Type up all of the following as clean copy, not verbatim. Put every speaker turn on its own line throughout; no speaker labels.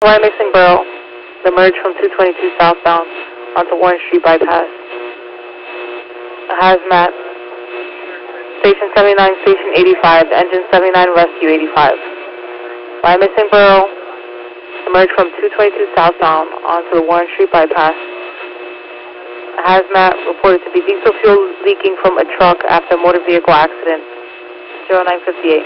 Y mixing barrel, the merge from 222 southbound onto Warren Street bypass. A hazmat, station 79, station 85, engine 79, rescue 85. Y mixing barrel, the merge from 222 southbound onto the Warren Street bypass. A hazmat reported to be diesel fuel leaking from a truck after a motor vehicle accident. 0958.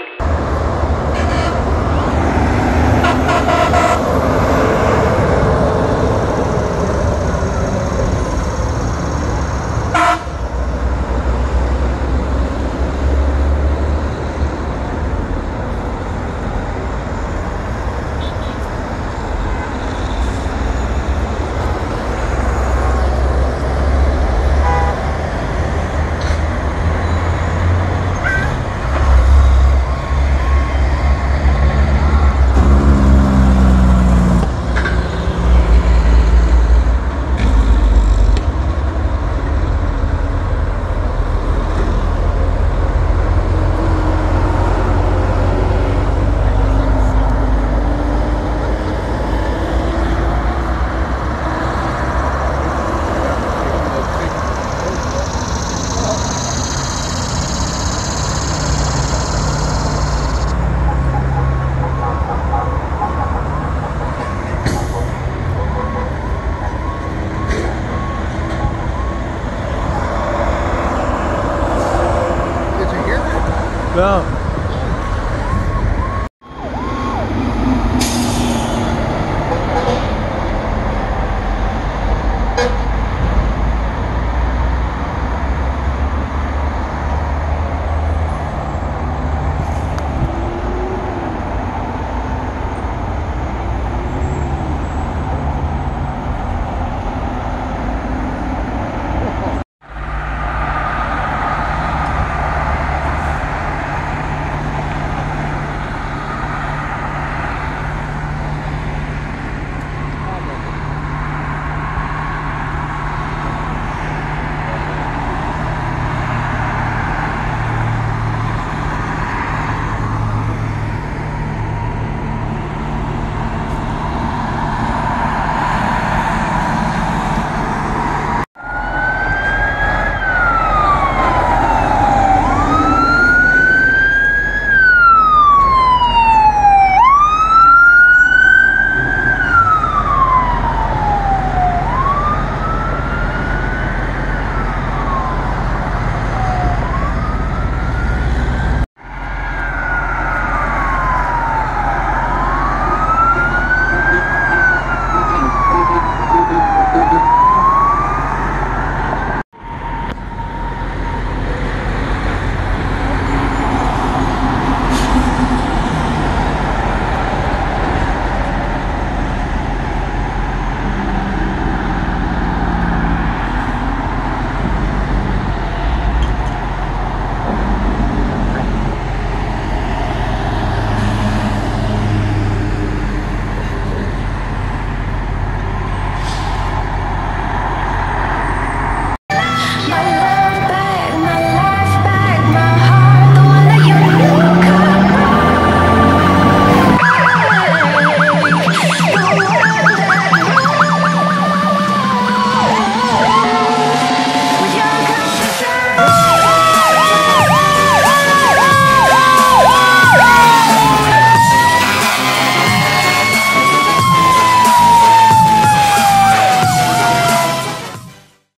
No.